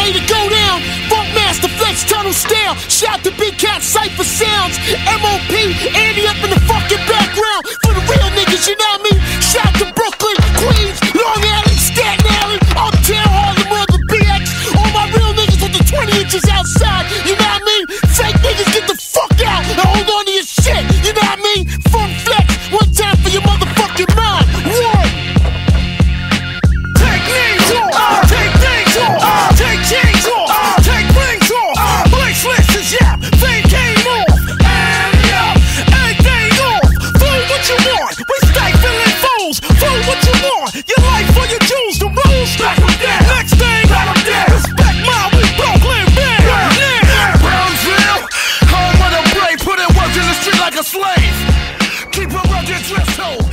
ready to go down. Funkmaster Flex Tunnel Style. Shout to Big Cat Cypher Sounds. MOP, Andy up in the fucking background. For the real niggas, you know what I mean? Shout to Brooklyn, Queens, Long Island, Staten Island, Uptown, Harlem, Mother BX. All my real niggas with the 20 inches outside, you know what I mean? Fake niggas, get the fuck out and hold on to your shit, you know what I mean? Funk Flex, one time for your motherfucking mind. One. Take names off, take things off, take chains off, take rings off, Blake Slitz's yap, fame came off, and everything off, flow what you want, we stifling foes, flow what you want, your life for your jewels, the rules, back them down, next thing, back them down, respect my with Brooklyn, bang, yeah, Brownsville, home of the brave, put in work in the street like a slave, keep a rugged dress home.